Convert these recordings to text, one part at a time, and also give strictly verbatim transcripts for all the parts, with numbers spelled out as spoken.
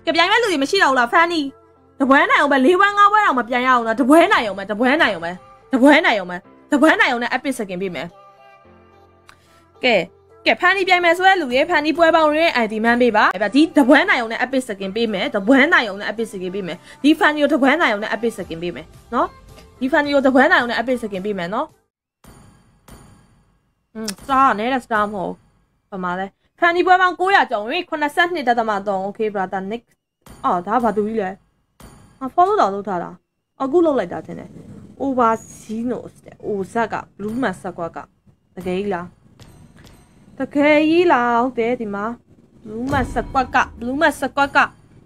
ကပြိုင်မဲ့လူတွေမရှိတော့ဘူးလားဖန်နီတပွဲနိုင်အောင်ပဲလေးဝမ်းငါးပွဲတော့မပြန်ရအောင်လားတပွဲနိုင်အောင်ပဲတပွဲနိုင်အောင်ပဲတပွဲနိုင်အောင်ပဲတပွဲနိုင်အောင်နဲ့ epic skin ပေးမယ်ကဲကဲဖန်နီပြိုင်မယ်ဆိုတဲ့လူတွေဖန်နီပွဲပေါင်းရင်း ไอ ดี မှန်းပေးပါအဲ့ဒီတပွဲနိုင်အောင်နဲ့ epic skin ပေးမယ်တပွဲနိုင်အောင်နဲ့ epic skin ပေးမယ်ဒီဖန်နီကိုတပွဲနိုင်အောင်နဲ့ epic skin ပေးမယ်နော်ဒီဖန်နီကိုတပွဲနိုင်အောင်နဲ့ epic skin ပေးမယ်နော်อืม star နဲ့ star မဟုတ်ဘာမှလဲဖန်နီပွဲပေါင်း၉ရာကျော်ရင်eighty-two point three โอเค brother nick အော်ဒါဘာတူကြီးလဲအ follow တော့လုပ်ထားတာအခုလုပ်လိုက်တာတင်တယ် overseas တဲ့ O ဇက်က blue mask ကွက်ကတကယ်ကြီးလားတကယ်ကြီးလားဟုတ်တယ်ဒီမှာ blue mask ကွက်က blue mask ကွက်က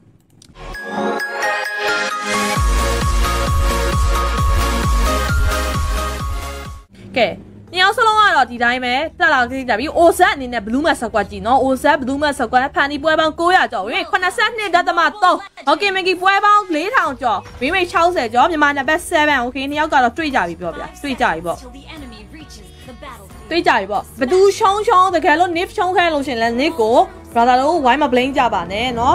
ကဲညောင်စလုံးကတော့ဒီတိုင်းပဲတက်လာကြည့်ကြပြီ O ဇက်အနေနဲ့ blue mask ကွက်ကြည့်နော် O ဇက် blue mask ကွက်ဖန်နီပွဲပေါင်း၉ရာကျော်ရင်eighty-two point three โอเคမင်ကြီးပွဲပေါင်းfour thousandကျော်မိမိsixtyကျော်မြန်မာနံပါတ်sevenโอเคနှစ်ယောက်ကတော့တွေ့ကြပြီပြောဗျာတွေ့ကြပြီပေါ့တွေ့ကြပြီပေါ့ဘသူရှုံးရှုံးတကယ်လို့ nif ရှုံးခဲလို့ရှင်လဲ nif ကို brother တို့ဝိုင်းမ blame ကြပါနဲ့နော်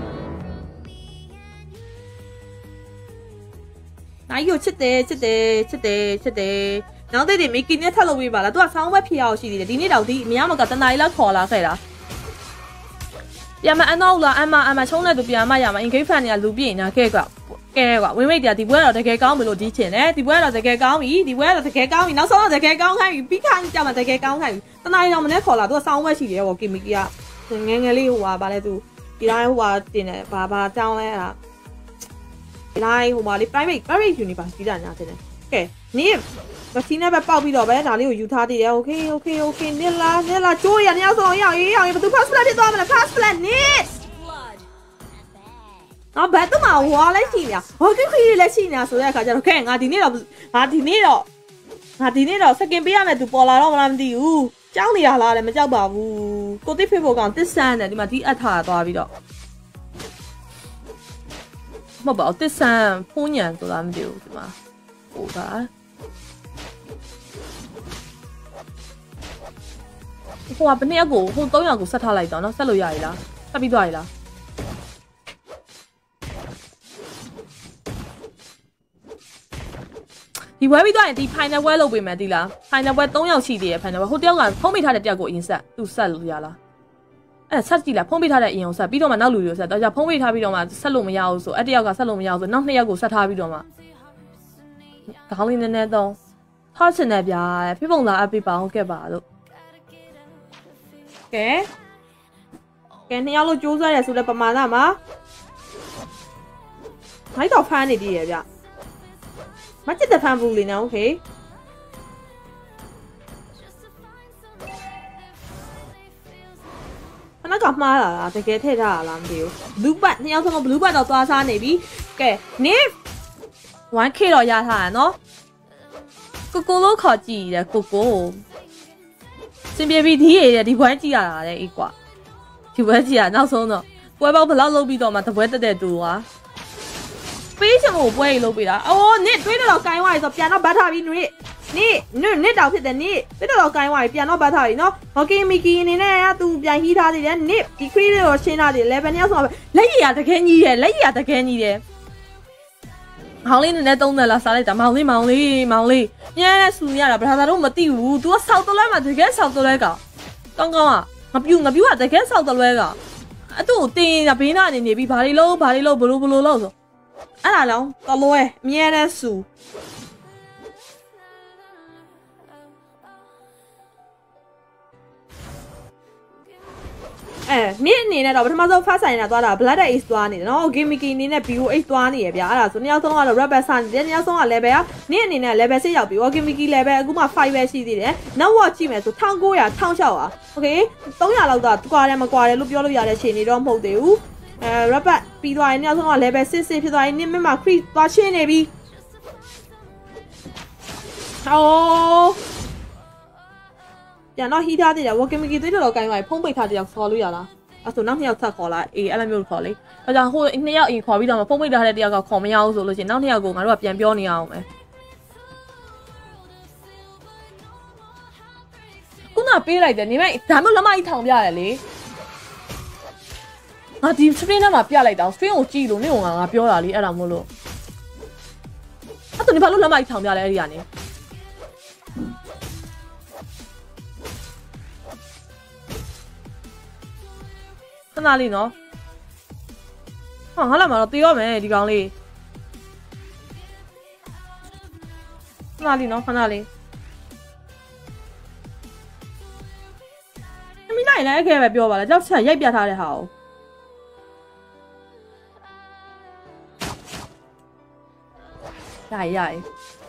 နိုင်ကိုချစ်တယ်ချစ်တယ်ချစ်တယ်ချစ်တယ်နောက်တဲ့တွေမီကီနဲ့ထပ်လုပ်ပေးပါလားသူကဆောင်းဝက်ဖြေအောင်ရှိသေးတယ်ဒီနေ့တော့ဒီမရမကတနားရီလောက်ခေါ်လာခဲ့တာပြန်မအနောက်လာအမအမချုံးတဲ့သူပြန်မရမှာ engage fan တွေကလူပြင်းနေတာခဲ့ကွာကဲကွာဝင်းမိတ်တရားဒီပွဲတော့တကယ်ကောင်းပြီလို့ဒီချင်တယ်ဒီပွဲတော့တကယ်ကောင်းပြီဒီပွဲတော့တကယ်ကောင်းပြီနောက်ဆုံးတော့တကယ်ကောင်းခိုင်းပြီပြီးခိုင်းကြမှာတကယ်ကောင်းခိုင်းပြီတနားရီတော့မနေ့ခေါ်လာသူကဆောင်းဝက်ရှိတယ်ဟောကီမီကီကငယ်ငယ်လေးဟိုပါဗာလဲသူဒီတိုင်းဟိုပါတင်တယ်ဘာဘာတောင်းလဲအဲ့ဒါဒီတိုင်းဟိုပါလေ private private university တာညာတင်တယ်ကဲနင်းမစီနဲ့ပဲပေါက်ပြီးတော့ပဲဒါလေးကိုယူထားသေးတယ်โอเคโอเคโอเคနစ်လာနစ်လာကျိုးရနှစ်ယောက်ဆုံးရောက်ရေးရောက်ရေးဘသူ fast flat ဖြစ်သွားမလဲ fast flat နစ်နော်ဘယ်သူမှဝါလိုက်ရှိနေဟောကိခိလည်းရှိနေတာဆိုတဲ့အခါကျတော့ခဲငါဒီနေ့တော့ငါဒီနေ့တော့ငါဒီနေ့တော့ second ပေးရမယ်သူပေါ်လာတော့မလားမသိဘူးကြောက်နေရလားလည်းမကြောက်ပါဘူးကိုတိဖေဖို့ကောင်တစ်ဆန်းတယ်ဒီမှာဒီအထားသွားပြီးတော့မဟုတ်ပါဘူးတစ်ဆန်းဖုန်းညံဆိုတာမသိဘူးဒီမှာဟိုပါဟိုကဘယ်နှစ်ယောက်ကိုဟိုthreeယောက်ကိုဆက်ထားလိုက်တော့เนาะဆက်လို့ရရည်လားဆက်ပြီးသွားရည်လားဒီဝဲပြီးသွားရင်ဒီ final ဝဲလုပ်ပေးမယ်ဒီလား final ဝဲthreeယောက်ရှိသေးတယ် final ဝဲဟိုတယောက်ကဖုံးမိထားတဲ့တယောက်ကိုအရင်ဆက်သူဆက်လို့ရလားအဲ့ဆက်ကြည့်လားဖုံးမိထားတဲ့အရင်ကိုဆက်ပြီးတော့မှနောက်လူတွေကိုဆက်တော့じゃဖုံးမိထားပြီးတော့မှဆက်လို့မရဘူးဆိုအဲ့တယောက်ကဆက်လို့မရဘူးဆိုနောက်နှစ်ယောက်ကိုဆက်ထားပြီးတော့မှခေါင်းလေးနည်းနည်းတော့ထားချင်တယ်ဗျာဖိပုံလာအပ်ပြီးပါအောင်ခဲ့ပါလို့ကဲကဲနှစ်ယောက်လို့ကြိုးစားရဆိုတဲ့ပမာဏမှာမိုက်တော့ဖမ်းနေသေးရဲ့ဗျမချစ်တဲ့ဖမ်းဘူးလေနော်โอเคခဏကမှားလာတာတကယ်ထည့်ထားတာလားမသိဘူး blue bat နှစ်ယောက်ဆုံး blue bat တော့သွားစားနေပြီကဲနင်း one k တော့ရထားတာနော်ကိုကိုလို့ခေါ်ကြည့်တယ်ကိုကိုစင်ပြေပြီးဒီရည်ဒီပွဲကြည့်ရတာလေအေးကွာဒီပွဲကြည့်ရနောက်ဆုံးတော့ပွဲပေါက်ဘယ်လောက်လုပ်ပြီးတော့မှတပွဲတက်တဲ့တူကွာပေးချင်မို့ပွဲကြီးလုပ်ပေးတာအိုးနစ်တွေးတော့ကိုင်းသွားပြီဆိုပြန်တော့ဘတ်ထားပြီနစ်နစ်နစ်နစ်တောင်ဖြစ်တယ်နစ်တွေးတော့ကိုင်းသွားပြီပြန်တော့ဘတ်ထားပြီနော်ဟော်ကီမီကီအနေနဲ့ကသူပြန်ဟီးထားသေးတယ်နစ်ဒီခရီးလေးကိုရှင်းထားသေးတယ် level နှစ်ယောက်ဆိုလက်ရည်ရတကယ်ကြီးတယ်လက်ရည်ရတကယ်ကြီးတယ်မောင်လေးနည်းနည်းသုံးတယ်လားစားလိုက်တာမောင်လေးမောင်လေးမောင်လေးညံ့ဆူရတာဗလာသာတော့မသိဘူး तू ကဆောက်တလဲမှာတကယ်ဆောက်တလဲကောင်ကောင်းကောင်းอ่ะငပြူငပြူကတကယ်ဆောက်တလဲကောင်အဲ့သူ့ကိုတင်းရဘေးနာနေနေပြီးဘာတွေလုံးဘာတွေလုံးဘလို့ဘလို့လုံးဆိုအဲ့ဒါလုံးတလွဲအမြဲတမ်းဆူအဲနင်းအနေနဲ့တော့ပထမဆုံး first sign နဲ့သွားတာ blood ace သွားနေတယ်နော် gimmicky အနေနဲ့ B O H သွားနေရဗျာအဲ့ဒါဆိုနှစ်ယောက်ဆုံးကတော့ rebel စနေတယ်နှစ်ယောက်ဆုံးက level ကနင်းအနေနဲ့ level six ရောက်ပြီ gimmicky level အခုမှ five ပဲရှိသေးတယ်နောက် watch ကြည့်မယ်ဆိုnineteen hundred sixteen hundred อ่ะ okay three hundredလောက်တော့ကွာတယ်မကွာတယ်လို့ပြောလို့ရတဲ့ခြေနေတော့မဟုတ်သေးဘူးအဲ rebel ပြီးသွားရင်နှစ်ယောက်ဆုံးက level six six ဖြစ်သွားရင်နင်းမမှာ creep သွားရှင်းနေပြီအော်ပြန်တော့ဟီးထားသေးတယ်ဝကင်မီကီသွေးတော်တော်ကိုင်းသွားပြီဖုံးပိတ်ထားတယောက်ခေါ်လို့ရလားအဲ့ဆိုနောက်နှစ်ယောက်ဆက်ခေါ်လိုက်အေးအဲ့လိုမျိုးခေါ်လေဒါကြောင့်ဟိုနှစ်ယောက်အရင်ခေါ်ပြီးတော့ဖုံးပိတ်ထားတဲ့တယောက်ကခေါ်မရဘူးဆိုလို့ရှိရင်နောက်နှစ်ယောက်ကိုငါတို့ကပြန်ပြောနေအောင်မယ်ခုနပေးလိုက်တယ်နေမဲ့ဒါမှလက်မကြီးထောင်ပြရတယ်လေငါဒီ screen ထဲမှာပြလိုက်တာ screen ကိုကြည့်လို့နေကငါပြောတာလေအဲ့ဒါမို့လို့အဲ့တော့ဒီဘာလို့လက်မကြီးထောင်ပြလဲအဲ့ဒီကနေခဏလေးနော်ဟာငါလာမှာတော့တေးရောမယ်ဒီကောင်လေးခဏလေးနော်ခဏလေးအမိနိုင်လည်းအခဲပဲပြောပါလားကြောက်ချက်ရိုက်ပြထားတဲ့ဟာကိုရိုက်ရိုက်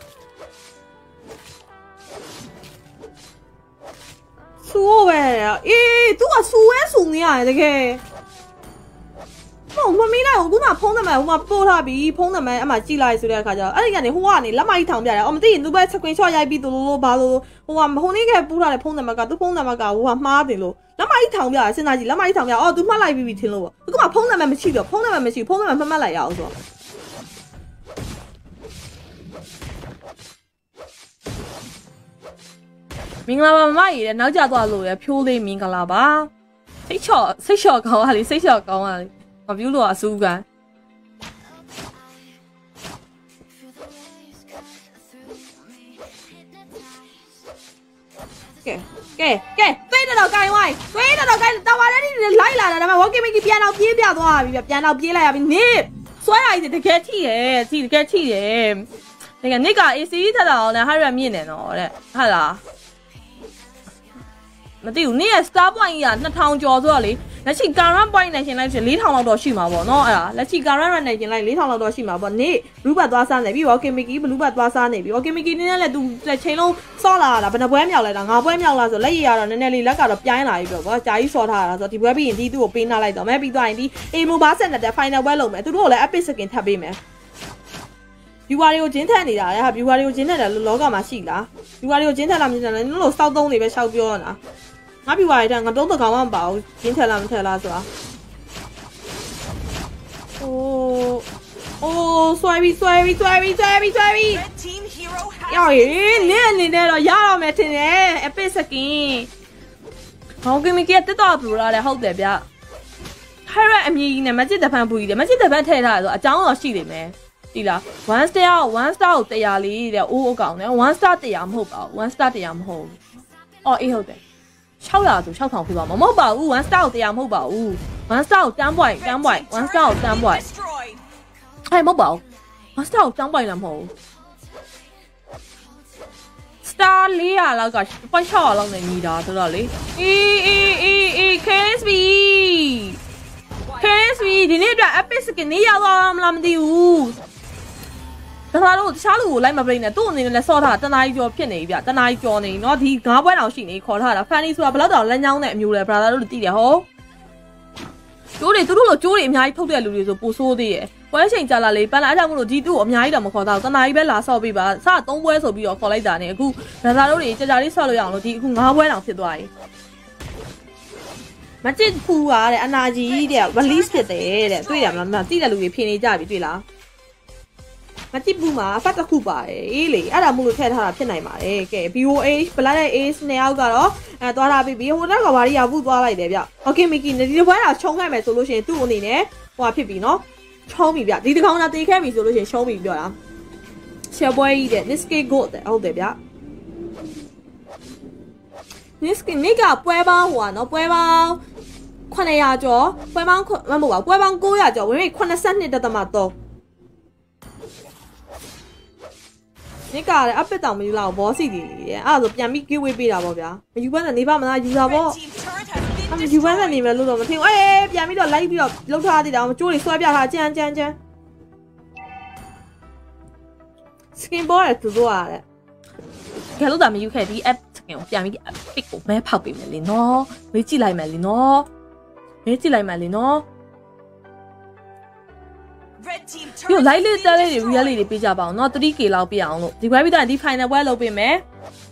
ဆူပဲအေး तू ကဆူရဲဆူနေရတယ်တကယ်ဟိုမမီးလိုက်ဟိုကဖုံးတယ်မယ်ဟိုမှာပို့ထားပြီးဖုံးတယ်မယ်အမှကြည့်လိုက်ဆိုတဲ့အခါကျတော့အဲ့ဒီကနေဟိုကနေလက်မကြီးထောင်ပြတယ်အော်မသိရင် तू ပဲ screenshot ရိုက်ပြီးသူလိုလိုဘာလိုလိုဟိုကဟိုနေ့ကပူးထားတဲ့ဖုံးတယ်မယ်က तू ဖုံးတယ်မယ်ကဟိုကမှားတယ်လို့လက်မကြီးထောင်ပြတယ်စဉ်းစားကြည့်လက်မကြီးထောင်ပြအော် तू မှတ်လိုက်ပြီးပြီထင်လို့ပေါ့ तू ကဖုံးတယ်မယ်မရှိတော့ဖုံးတယ်မယ်မရှိဖုံးတယ်မယ်မှတ်မှတ်လိုက်ရအောင်ဆိုတော့မင်္ဂလာပါမမကြီးတဲ့နောက်ကျသွားလို့ရဖြိုးလေးမင်္ဂလာပါစိတ်ချော့စိတ်ချော့ကောင်းပါလေစိတ်ချော့ကောင်းပါလေမပြူးလို့အဆူကန်ကဲကဲကဲသွေးတော့ကိုင်ဝိုင်းသွေးတော့ကိုင်တော်ပါလေဒီလိုက်လာတာဒါပေမဲ့ walking mickey ပြန်တော့ပြေးပြသွားပြီပြန်တော့ပြေးလိုက်ရပြီနေဆွဲလိုက်တကယ်ထိရဲ့ထိတကယ်ထိရဲ့တကယ်နိက A C ထက်တော့လည်းဟာရမြင့်နေတော့တဲ့ဟုတ်လားမသိဘူးနေ့ရဲ့ star point ကြီးကနှစ်ထောင်ကျော်ဆိုတော့လေလက်ရှိ current point နဲ့ရှင်လိုက်ဆိုလေးထောင်လောက်တော့ရှိမှာပေါ့နော်အဲ့ဒါလက်ရှိ current run နဲ့ရှင်လိုက်လေးထောင်လောက်တော့ရှိမှာပေါ့နေ့ blue bat သွားစားနေပြီ walking mickey blue bat သွားစားနေပြီ walking mickey နည်းနည်းလည်းသူချိန်လုံးစော့လာတာဘယ်နှပွဲမြောက်လဲတာငါပွဲမြောက်လာဆိုလက်ရည်ရတော့နည်းနည်းလေးလက်ကတော့ပြိုင်းလာပြီပေါ့ကွာကြာကြီးစော့ထားတာဆိုတော့ဒီပွဲပြီးရင်ဒီသူ့ကိုပေးနှလိုက်တော့မယ်ပြီးသွားရင်ဒီ A mobile set နဲ့ final ပွဲလုပ်မယ်သူတို့ကလည်း epic skin ထပ်ပေးမယ် viewer တွေကိုဂျင်းထက်နေတာလေဟာ viewer တွေကိုဂျင်းထက်တယ်လောကမှာရှိလား viewer တွေကိုဂျင်းထက်လာမြင်တယ်လည်းလို့စောက်သုံးနေပဲရှောက်ပြောနေတာငါပြပါရတဲ့ငါတုံးတကောင်မှမပါဘူးရင်းထက်လားမထက်လားဆိုတာအိုးအိုးဆွဲပြီးဆွဲပြီးဆွဲပြီးဆွဲပြီးဆွဲပြီးရော်ရေးနင်းအနေနဲ့တော့ရတော့မယ်ထင်တယ် epic skin ဟောကင်မီကတက်တော့ပြလာတယ်ဟုတ်တယ်ဗျဟဲ့ရအမြည်ကြီးနဲ့မချစ်တပန်းပူကြီးတယ်မချစ်တပန်းထည့်ထားတယ်ဆိုအကြောင်းတော့ရှိနေမယ်ဒီလား one star one star ကိုတရားလေးတဲ့အိုးအကောင်နဲ့ one star တရားမဟုတ်ပါဘူး one star တရားမဟုတ်ဘူးအော်အေးဟုတ်တယ်၆ရာဆို၆ထောင်ပြပါမမဟုတ်ပါဘူး one star ကိုတရားမဟုတ်ပါဘူး one star ကိုတန်းပွိုင်တန်းပွိုင် one star ကိုတန်းပွိုင်ဟဲ့မဟုတ်ပါဘူး one star ကိုတန်းပွိုင်လည်းမဟုတ်ဘူး star လေးရာလောက်ကပွိုင်၆ရာလောက်နဲ့ညီတာဆိုတော့လေအေးအေးအေးအေး K S B K S B ဒီနေ့အတွက် epic skin နေရောက်သွားမလားမသိဘူးဒါသာတော့တခြားလူကိုလိုက်မပလိမ့်နဲ့သူ့အနေနဲ့လည်းစော့ထားတနားကြီးကျော်ဖြစ်နေပြီဗျတနားကြီးကျော်နေเนาะဒီငါးပွဲတောင်ရှိနေခေါ်ထားတာ funny ဆိုတာဘယ်တော့တောင်လက်ညောင်းတဲ့အမျိုးလဲ brother တို့သိတယ်ဟောကျိုးတွေသူတို့လိုကျိုးတွေအများကြီးထုတ်တဲ့လူတွေဆိုပိုဆိုးသေးရဲ့ပွဲချိန်ကြာလာလေပန်းလာအဲ့ကြောင့်မလို့ဒီသူ့ကိုအများကြီးတော့မခေါ်တော့တနားကြီးပဲလာဆော့ပေးပါစသုံးပွဲဆိုပြီးတော့ခေါ်လိုက်တာနဲ့အခု brother တို့တွေကြာကြာလေးဆော့လို့ရအောင်လို့ဒီအခုငါးပွဲတောင်ဖြစ်သွားပြီမချစ်ဖူးပါတဲ့အနာကြီးတဲ့ release ဖြစ်တယ်တဲ့တွေ့ရမလားသိတဲ့လူတွေဖြေနေကြပြီတွေ့လားမကြည့်ဘူးမှာဖတ်တစ်ခုပါတယ်အေးလေအဲ့ဒါမို့လို့ထည့်ထားတာဖြစ်နိုင်ပါတယ်ကဲ B O H Black Ace နှစ်ယောက်ကတော့အဲသွားတာပြီးပြီးဟိုနောက်ကဘာရီယာဘူးသွားလိုက်တယ်ဗျ Okay Mickey ဒီဘွဲတာခြုံခဲ့မယ်ဆိုလို့ရှိရင်သူ့အနေနဲ့ဟိုဟာဖြစ်ပြီနော်ခြုံပြီဗျဒီတစ်ကောင်သာတေးခဲ့ပြီဆိုလို့ရှိရင်ခြုံပြီပြောတာရှယ်ပွဲကြီးတဲ့ Niske Gold တဲ့ဟုတ်တယ်ဗျ Niske နိကပွဲပေါင်းဟိုဟာနော်ပွဲပေါင်းခုနှစ်ရာကျော်ပွဲပေါင်းမဟုတ်ပါဘူးပွဲပေါင်း၉ရာကျော်ဝင်ပြီeighty-two.3နိကလည်းအပစ်တောင်မယူလောက်ဘောစီဒီလေတဲ့အဲ့ဒါဆိုပြန်ပြီး giveaway ပေးတာပေါ့ဗျာမယူဘဲနဲ့နေပါမလားယူတာပေါ့အမယူဘဲနဲ့နေမယ်လို့တော့မထင်ဘူးအေးပြန်ပြီးတော့ like ပြီးတော့လှုပ်ထားသေးတာအောင်ကျိုးတွေဆွဲပြထားကြမ်းကြမ်းကြမ်း skin ball တူတော့ရတယ်ကဲလို့တာမယူခဲ့ဒီ app skin ကိုပြန်ပြီး epic ကိုမဲဖောက်ပေးမယ်လေနော်မေးကြည့်လိုက်မယ်လေနော်မေးကြည့်လိုက်မယ်လေနော်ဒီလိုက်လေးတက်လေးတွေ real လေးတွေပေးကြပါအောင်เนาะ three K လောက်ပြအောင်လို့ဒီပွဲပြီးတော့ဒီ final ပွဲလုပ်ပေးမယ်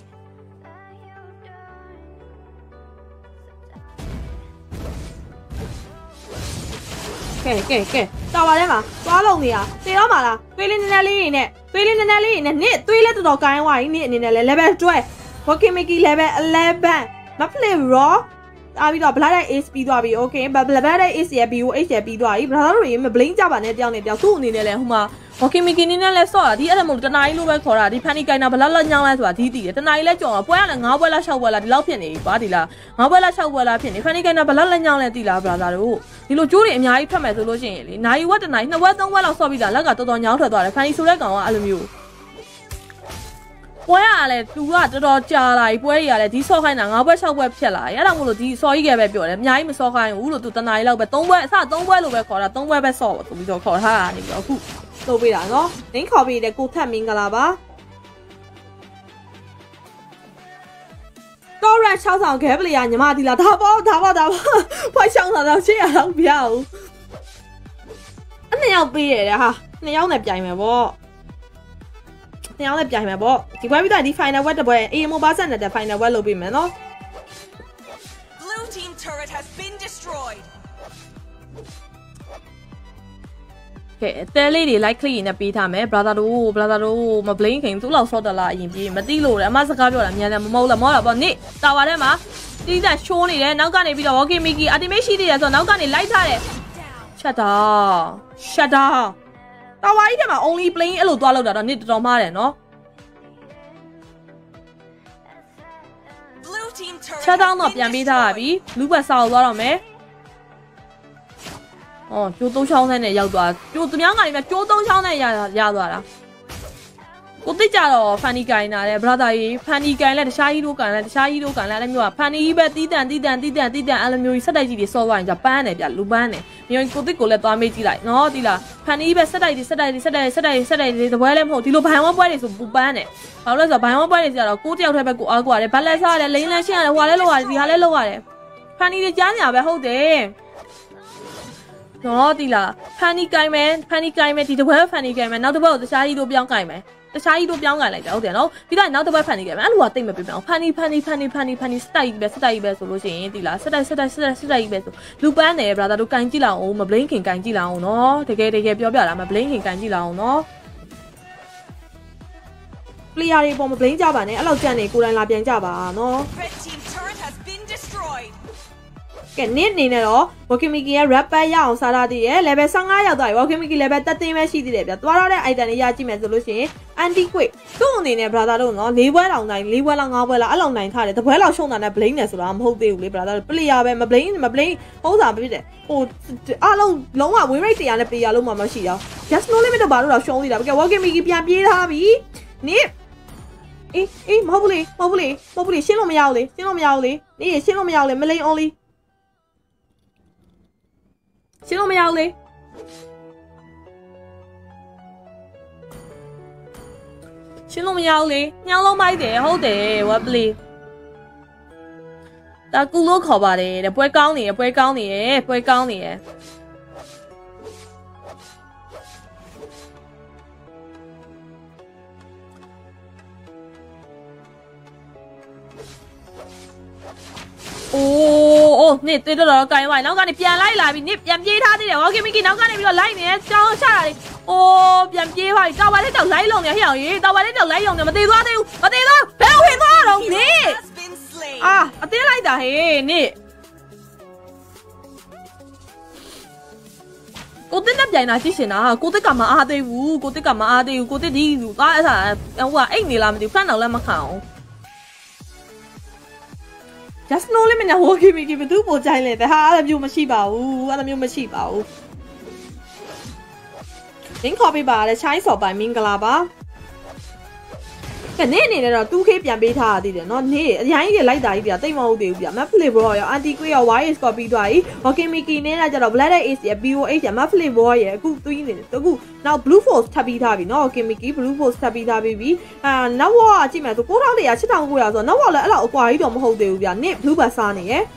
ကဲကဲကဲတော်ပါထဲမှာသွားလုံးနေတာသေတော့မှာလားသွေးလေးနည်းနည်းလေးနဲ့သွေးလေးနည်းနည်းလေးနဲ့နစ်သွေးလေးတော်တော်ကိုင်းသွားပြီနစ်အနေနဲ့လဲ level twelve Walking Mickey level eleven မ play raw အားပြီးတော့ Blood Ace ပြီးသွားပြီ okay Blood Ace ရဲ့ B O H ရဲ့ပြီးသွားပြီ brother တို့ရေမ blink ကြပါနဲ့တယောက်နဲ့တယောက်သူ့အနေနဲ့လဲဟိုမှာ okay Mickey နေနဲ့လဲဆော့တာဒီအဲ့ဒါမို့တနားကြီးလိုပဲခေါ်တာဒီ Fanny ကိုင်တာဘလောက်လောက်ညောင်းလဲဆိုတာဒီတည်တယ်တနားကြီးလဲကြော်ပွဲရလဲ၅ပွဲလား၆ပွဲလားဒီလောက်ဖြစ်နေပြီကွာဒီလား၅ပွဲလား၆ပွဲလားဖြစ်နေ Fanny ကိုင်တာဘလောက်လောက်ညောင်းလဲတည်လား brother တို့ဒီလိုကျိုးတွေအများကြီးထွက်မယ်ဆိုလို့ရှိရင်လေနိုင်ဝက်တနားကြီးနှစ်ဝက်သုံးဝက်လောက်ဆော့ပြီးတာလက်ကတော်တော်ညောင်းထွက်သွားတယ် Fanny ဆိုတဲ့ကောင်ကအဲ့လိုမျိုးပွဲရလဲသူကတော်တော်ကြာလာပြီပွဲကြီးကလည်းဒီဆော့ခိုင်းတာ၅ပွဲ၆ပွဲဖြစ်လာအဲ့ဒါမို့လို့ဒီဆော့ကြီးကပဲပြောတယ်အများကြီးမဆော့ခိုင်းဘူးလို့သူတနားကြီးလောက်ပဲ၃ပွဲအစ၃ပွဲလို့ပဲခေါ်တာ၃ပွဲပဲဆော့ပါဆိုပြီးတော့ခေါ်ထားတာနေပြီးတော့အခုလုပ်ပေးတာနော်လင်းခေါ်ပေးတဲ့ကိုထက်မင်းကလာပါတော့ရက်၆ဆောင်ခဲပလီယာညီမဒီလားဒါပေါ့ဒါပေါ့ဒါပေါ့ဖွိုက်ရှောင်းတာတော့ရှေ့ရတော့ပြအောင်အနှစ်ယောက်ပေးရတယ်ဟာနှစ်ယောက်နဲ့ပြိုင်မယ်ပေါ့နှစ်ယောက်နဲ့ပြိုင်မယ်ပေါ့ဒီပွဲပြီးတော့ဒီ final wet တပွဲ A M O ဘာဆက်နေတဲ့ final wet လုပ်ပေးမယ်နော် Blue team turret has been destroyed ကဲတဲလေးတွေ like click နဲ့ပေးထားမယ် brother တို့ brother တို့မ blink ခင်သူ့လောက် short တလားအရင်ပြေးမသိလို့လေအမစကားပြောတာမြန်တယ်မမဟုတ်လားမောတာပေါ့နိတာဝါထဲမှာတီးတဲ့ရှိုးနေတယ်နောက်ကနေပြီးတော့ okay Mickey ultimate ရှိသေးတယ်ဆိုတော့နောက်ကနေလိုက်ထားတယ် shut down shut down တာဝါကြီးထဲမှာ only plane အဲ့လိုသွားလောက်တာတော့နိတော်တော်မှားတယ်နော် Blue team turret shut down တော့ပြန်ပေးထားပါပြီလူဘက်ဆောက်သွားတော့မယ်哦，就东乡那呢要多，就怎么样啊？你们就东乡那要要多啦。我对家咯，翻译干那嘞，不知道伊翻译干嘞，下一路干嘞，下一路干嘞，那么翻译一百滴蛋滴蛋滴蛋滴蛋，俺们有十代几的烧完就搬嘞，别路搬嘞，因为我对过来多没几来，喏，对啦，翻译一百十代的十代的十代十代十代的，都不来么？对路搬我搬的是不搬嘞，后来说搬我搬的是了，过条台被过啊过嘞，搬来啥嘞，零来线嘞，花来路啊，地下来路啊嘞，翻译的家伢呗好的。နော်ဒီလားဖန်နီကိုင်းမယ်ဖန်နီကိုင်းမယ်ဒီတစ်ပွဲဖန်နီကိုင်းမယ်နောက်တစ်ပွဲကိုတခြားကြီးတို့ပြောင်းကိုင်းမယ်တခြားကြီးတို့ပြောင်းကိုင်းလိုက်တယ်ဟုတ်တယ်နော်ပြီးတော့နောက်တစ်ပွဲဖန်နီကိုင်းမယ်အဲ့လိုကတိတ်မပြပြအောင်ဖန်နီဖန်နီဖန်နီဖန်နီဖန်နီစတိုက်ပဲစတိုက်ပဲဆိုလို့ရှိရင်ဒီလားစတိုက်စတိုက်စတိုက်စတိုက်ပဲဆိုလူပန်းတယ် brother တို့ကိုင်းကြည့်လောက်အောင်မဘလင်းခင်ကိုင်းကြည့်လောက်အောင်နော်တကယ်တကယ်ပြောပြတာမဘလင်းခင်ကိုင်းကြည့်လောက်အောင်နော် player တွေပေါ်မဘလင်းကြပါနဲ့အဲ့လောက်ကြံနေကိုယ်တိုင်လာပြန်ကြပါနော် Red team turret has been destroyed ကဲနစ်နေနဲ့တော့ Walkie Mickey ရဲ့ rap ရအောင်စားထားသေးတယ် level ဆယ့်ငါးရောက်သွားပြီ Walkie Mickey level တက်သိမ်းပဲရှိသေးတယ်ဗျသွားတော့တဲ့ item တွေရကြည့်မယ်ဆိုလို့ရှိရင် anti quick သူ့အနေနဲ့ brother တို့နော်၄ပွဲလောက်နိုင်၄ပွဲလောက်၅ပွဲလောက်အဲ့လောက်နိုင်ထားတယ်တစ်ပွဲလောက်ရှုံးတာနဲ့ blame တယ်ဆိုတာမဟုတ်သေးဘူးလေ brother တို့ player ပဲမ blame မ blame ဟုတ်တာဖြစ်တယ်ဟိုအားလုံးလုံးဝ win rate တရားနဲ့ player လုံးမှမရှိတော့ just no limit တော့ဘာလို့တော့ရှုံးသေးတာကဲ Walkie Mickey ပြန်ပြေးထားပြီနစ်အေးအေးမဟုတ်ဘူးလေမဟုတ်ဘူးလေမဟုတ်ဘူးလေရှင်းလို့မရဘူးလေရှင်းလို့မရဘူးလေနေရှင်းလို့မရဘူးလေမလိန် only ရှင်းလို့မရဘူးလေရှင်းလို့မရဘူးလေညောင်းလုံးမိုက်တယ်ဟုတ်တယ်ဝက်ပလီဒါကူလို့ခေါ်ပါတယ်တဲ့ပွဲကောင်းနေရပွဲကောင်းနေရပွဲကောင်းနေရโอ้โอ้นี่တေးတော့တော့ကိုင်းဝိုင်းနောက်ကနေပြန်လိုက်လာပြီနစ်ပြန်ပြေးထားသေးတယ် Walkie Mickey နောက်ကနေပြီးတော့လိုက်နေတယ်ကြောင်းချတာလေအိုးပြန်ပြေးသွားပြီတာဝါလေးတောက်လိုက်လုံနေဟဲ့အောင်ကြီးတာဝါလေးတောက်လိုက်လုံနေမသေးသွားသေးဘူးမသေးသွားဘယ်ဝင်သွားတော့နစ်အာအသေးလိုက်တာဟေးနစ်ကိုတစ်နဲ့ပြိုင်တာကြည့်ရှင်တာကိုတစ်ကမအားသေးဘူးကိုတစ်ကမအားသေးဘူးကိုတစ်ဒီလူသားအဲ့ဒါဟိုကအိတ်နေလားမသိဘူးဖတ်တော့လည်းမခံအောင်just no limit နဲ့ Walkie Mickey ဘယ်သူပို့ကြိုင်းလဲတဲ့ဟာအဲ့လိုမျိုးမရှိပါဘူးအဲ့လိုမျိုးမရှိပါဘူး link copy ပါလေ chai စော်ပိုင်မင်္ဂလာပါကနေအနေနဲ့တော့ two K ပြန်ပေးထားရသေးတယ်เนาะနေအရင်ကြီးလိုက်တာကြီးပြတိတ်မဟုတ်သေးဘူးပြ map flavor ရော anti quick ရော y is copy သွားပြီ Walkie Mickey နဲ့ကကြတော့ black ace ရ B O H ရ map flavor ရအခုသွင်းနေတယ်အခုနောက် blue force ထပ်ပြီးထားပြီเนาะ Walkie Mickey blue force ထပ်ပြီးထားပြီအာနောက်ဝါကြည့်မယ်ဆို၉ထောင်တရာ၈ထောင်၉ရာဆိုတော့နောက်ဝါလည်းအဲ့လောက်အကွာကြီးတော့မဟုတ်သေးဘူးပြနစ် blue ဘတ်စားနေရယ်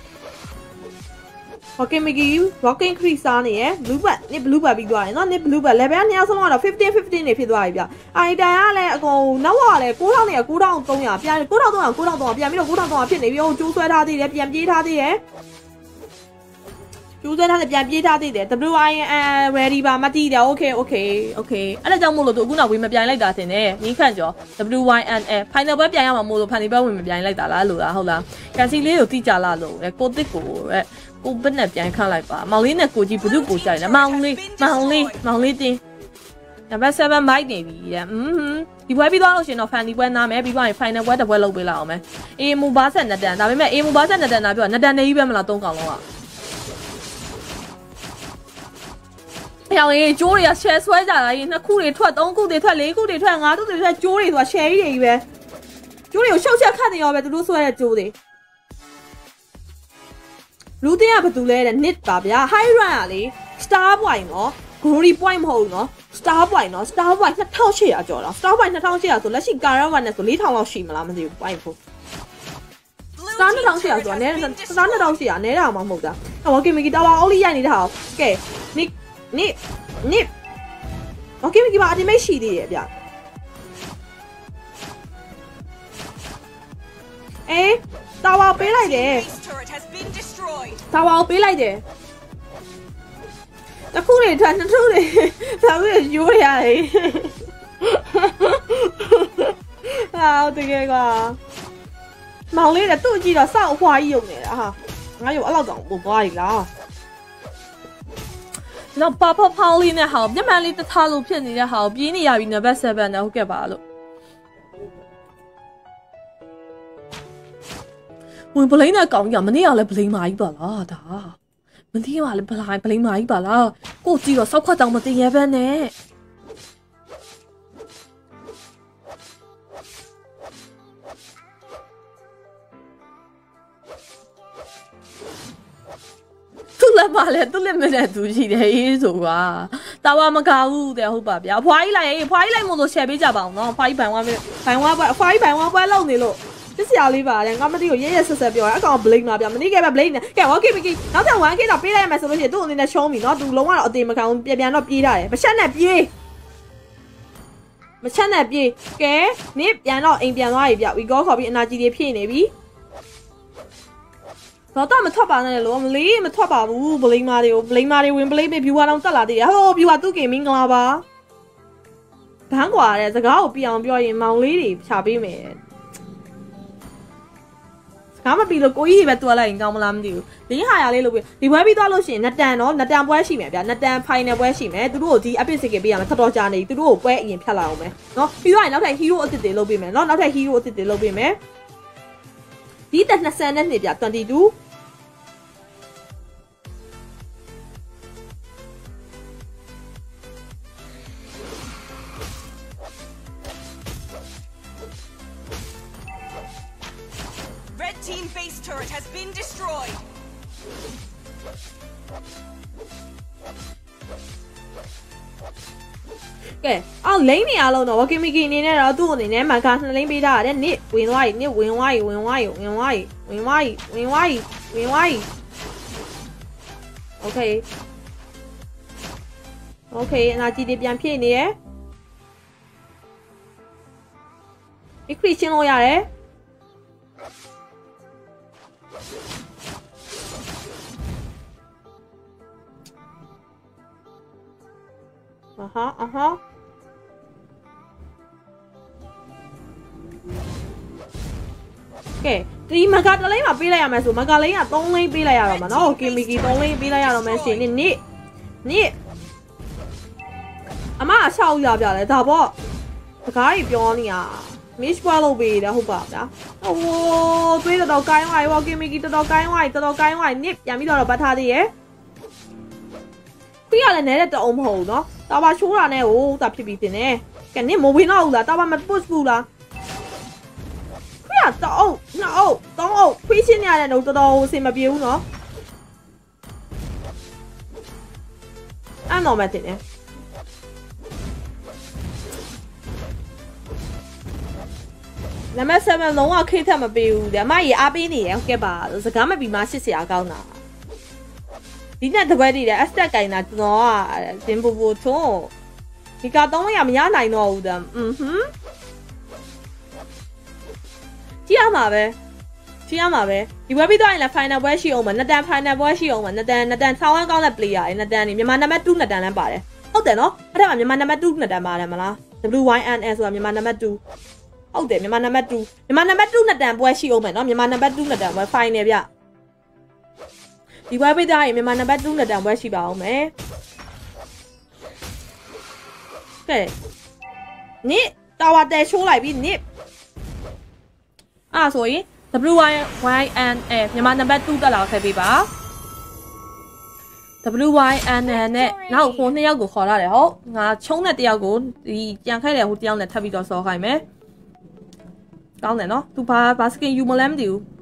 Walkie Mickey Walking Creek စားနေရယ် blue ဘတ်နစ် blue ဘတ်ပြီးသွားရင်เนาะနစ် blue ဘတ် level နှစ်ယောက်ဆုံးတော့fifteen fifteenနေဖြစ်သွားပြီပြအိုင်တန်ကလည်းအကုန်နောက်ဝါလည်း၉ထောင်တရာ၉ထောင်၃ရာပြန်၉ထောင်၃ရာ၉ထောင်၃ရာပြန်ပြီးတော့၉ထောင်၃ရာဖြစ်နေပြီဟိုကျိုးဆွဲထားသေးတယ်ပြန်ပြေးထားသေးတယ်ကျိုးစဲထားတဲ့ပြန်ပြေးထားသေးတယ် W I N ready ပါမတီးတယ် okay okay okay အဲ့ဒါကြောင့်မို့လို့သူအခုနောက်ဝေးမပြိုင်လိုက်တာတင်တယ်နီးခန့်ကျော် W I N F final ပွဲပြိုင်ရမှာမို့လို့ final ပွဲဝင်မပြိုင်လိုက်တာလားလို့လားဟုတ်လားကန်စီလေးကိုတိကြလားလို့ကိုတစ်ကိုတဲ့ကိုဘက်နဲ့ပြိုင်ခန့်လိုက်ပါမောင်လေးနဲ့ကိုကြီးဘု து ကိုကြိုက်တယ်မောင်လေးမောင်လေးမောင်လေးတင်းနံပါတ် seven မိုက်နေပြီတဲ့อืมဒီပွဲပြီးသွားလို့ရှင်တော့ final ပွဲနားမယ်ပြီးသွားရင် final ပွဲတစ်ပွဲလုပ်ပေးလိုက်အောင်မယ်အေးမူဘာဆက်နှစ်တန်ဒါပေမဲ့အေးမူဘာဆက်နှစ်တန်နာပြောနှစ်တန်နေကြီးပဲမလားသုံးကောင်လုံးอ่ะပြောင်းရေးကျိုးတွေက share ဆွဲကြတာကြီးနှစ်ခုတွေထွက်သုံးခုတွေထွက်လေးခုတွေထွက်ငါးခုတွေထွက်ကျိုးတွေဆိုတာ share ကြီးတွေကြီးပဲကျိုးတွေကိုရှုပ်ချက်ခတ်နေရောပဲသူတို့ဆွဲတဲ့ကျိုးတွေလူတင်းကဘာတူလဲတဲ့ nit ပါဗျာ high run อ่ะလေ star point နော် glory point မဟုတ်ဘူးနော် star point နော် star point နှစ်ထောင်ရှစ်ရာကျော်တော့ star point နှစ်ထောင်ရှစ်ရာဆိုလက်ရှိ current one နဲ့ဆိုလေးထောင်လောက်ရှိမလားမသိဘူး point ဖို့ star နှစ်ထောင်ရှစ်ရာဆိုတာနဲ star နှစ်ထောင်ရှစ်ရာနဲတာမှမဟုတ်တာဟော okay မီကီတာဝါအော်လီရိုက်နေတာဟောကဲ nit nit nit okay မီကီပါအတိမိတ်ရှိသေးရဲ့ဗျအေးတာဝါပေးလိုက်တယ်တာဝါကိုပေးလိုက်တယ်တခုတွေထွက်နှစ်ထုတွေဒါဆိုရိုးရတယ်ဟာတကယ်ကမောင်လေးတဲ့သူ့ကြည့်တော့စောက်အဖွာကြီးယုံနေတာဟာငါယုံအဲ့လောက်တောင်ပို့သွားပြီလားနောက်ပါပါဖောင်းလေးနဲ့ဟာမျက်မှန်လေးတထားလို့ဖြစ်နေတဲ့ဟာကိုပြေးနေရပြီနံပါတ် seven နဲ့ဟုတ်ကဲ့ပါလို့ဝင်ပလိန်းနဲ့ကောင်းကြီးကမနေ့ကလည်းပလိန်းမာကြီးပါလားဒါမသိပါလေပလိုင်းပလိန်းမာကြီးပါလားကိုကြည့်တော့စောက်ခွက်တောင်မတင်ရဘဲနဲ့သူလည်းမလဲသူလည်းမနဲ့သူရှိတယ်အေးဆိုတာတာဝါမကောက်ဘူးတဲ့ဟုတ်ပါဗျာအဖွားကြီးလိုက်ရေးအဖွားကြီးလိုက်မို့လို့ share ပေးကြပါအောင်နော်အဖွားကြီးဘန်ဝါဘန်ဝါပွဲအဖွားကြီးဘန်ဝါပွဲလောက်နေလို့စစ်စရာလေးပါတယ်ငါမသိကိုရဲရဲဆက်ဆက်ပြောတယ်အကောင်ဘလိန်ပါဗျာမနေ့ကပဲဘလိန်နဲ့ကဲ okay မကီနောက်ထပ် one k တော့ပေးလိုက်ရမယ်ဆိုလို့ရှိရင်သူ့အနေနဲ့ရှုံးပြီနော်သူလုံးဝတော့အသေးမခံဘူးပြန်ပြန်တော့ပြေးထားတယ်မချက်နဲ့ပြေးမချက်နဲ့ပြေးကဲနစ်ပြန်တော့အိမ်ပြန်သွားပြီဗျ we go ခေါ်ပြီးအနာကြီးတွေဖြည့်နေပြီတော့တော့မထွက်ပါနဲ့လို့မလေးမထွက်ပါဘူးဘလိန်မာတွေကိုဘလိန်မာတွေဝင်ဘလိန်ပေး viewer တောင်တက်လာသေးတယ်ဟို viewer သူ့ကေမင်္ဂလာပါဘန်းကွာတဲ့စကားကိုပြအောင်ပြောရင်မောင်လေးတွေဖြာပေးမယ်ငါမပြီးလို့ကိုကြီးပဲတွက်လိုက်ရင်ကောင်းမလားမသိဘူးဒီဟာရလေးလို့ပြဒီပွဲပြီးသွားလို့ရှိရင်နတန်နော်နတန်ပွဲရှိမယ်ဗျာနတန် final ပွဲရှိမယ်သူတို့ကိုဒီ epic ticket ပေးရမယ်ထတော်ကြာနေသူတို့ကိုပွဲအရင်ဖြတ်လိုက်အောင်မယ်နော်ပြီးတော့နောက်ထပ် hero အစ်စ်တွေလုပ်ပေးမယ်နော်နောက်ထပ် hero အစ်စ်တွေလုပ်ပေးမယ်ဒီတက်၂၀နဲ့နှစ်ဗျာtwenty-two Team base turret has been destroyed. ကဲအော်လိမ့်နေရလုံးတော့ Walkie Mickey အနေနဲ့တော့သူ့အနေနဲ့မန်ကာနှစ်လိမ့်ပေးထားရတယ်နစ်ဝင်သွားပြီနစ်ဝင်သွားပြီဝင်သွားပြီဝင်သွားပြီဝင်သွားပြီဝင်သွားပြီဝင်သွားပြီ Okay Okay အနာကြီးတွေပြန်ဖြည့်နေရယ် increase ရှင်းလို့ရတယ်啊哈啊哈，ကဲဒီမကတလိမ့်မှာပေးလိုက်ရမယ်ဆိုမကလိမ့်ကသုံးလိမ့်ပေးလိုက်ရတော့မှာနော်ကီမီကီသုံးလိမ့်ပေးလိုက်ရတော့မယ်ရှင်နိနိနိအမအဆောက်ရပြလဲဒါပေါ့စကားကြီးပြောနေရမစ်ပွားလို့ပေးတယ်ဟုတ်ပါဗျာဟိုးသွေးတော်တော်ကိုင်းဝိုင်ဝကီမီကီတော်တော်ကိုင်းဝိုင်တော်တော်ကိုင်းဝိုင်နိပြန်ပြီးတော့ပတ်ထားသေးရဲ့ပြီးရလဲနေတဲ့တအုံမဟုတ်ဘူးနော်တာဘာချိုးတာနဲ့ဟိုတာဖြစ်ပြီးတင်နေကဲနင်မဝင်တော့ဘူးလားတာဘာမ push ဘူးလားခွေးတော့အုပ်နှစ်အုပ်သုံးအုပ်ခွေးချင်းနေရတဲ့တော့တော်တော်အဆင်မပြေဘူးနော်အဲ့တော့မတင်နေနံပါတ် seven လုံးဝခိတ်ထက်မပေးဘူးတဲ့အမကြီးအားပေးနေရဟုတ်ကဲ့ပါစကားမပြီးမှရှစ်ဆရာကောင်းတာဒီနဲ့တပွဲတည်တယ်အစတက်ကင်တာကျွန်တော်ကဇင်ပူပူထုံးဒီကတော့ရမရနိုင်တော့ဘူးတဲ့อืมဟွန်းကြည့်ရမှာပဲရှင်းရမှာပဲဒီပွဲပြီးသွားရင်လည်း final ပွဲရှိအောင်မယ်နှစ်တန် final ပွဲရှိအောင်မယ်နှစ်တန်နှစ်တန်ဆောင်းဝမ်းကောင်းတဲ့ player တွေနှစ်တန်နေမြန်မာနံပါတ်twoနှစ်တန်လည်းပါတယ်ဟုတ်တယ်နော်အဲ့ဒါကမြန်မာနံပါတ်twoနှစ်တန်ပါတယ်မလား W Y N S ဆိုတာမြန်မာနံပါတ်twoဟုတ်တယ်မြန်မာနံပါတ်twoမြန်မာနံပါတ်twoနှစ်တန်ပွဲရှိအောင်မယ်နော်မြန်မာနံပါတ်twoနှစ်တန်ပွဲ final ဗျဒီပွဲပြီးသွားရင်မြန်မာနံပါတ်twoနှစ်တန်ပွဲရှိပါအောင်မယ်ကဲနိတာဝါတဲရှိုးလိုက်ပြီနိအဲ့ဆိုရင် W Y N F မြန်မာနံပါတ်twoတက်လာခဲ့ပေးပါ W Y N N နဲ့နောက်ဟိုနှစ်ယောက်ကိုခေါ်ရတယ်ဟုတ်ငါချုံးတဲ့တယောက်ကိုဒီကြံခဲ့တဲ့ဟိုတယောက်နဲ့ထပ်ပြီးတော့စော်ခိုင်းမယ်ကောင်းတယ်နော်သူဘာဘာစကင်ယူမလဲမသိဘူး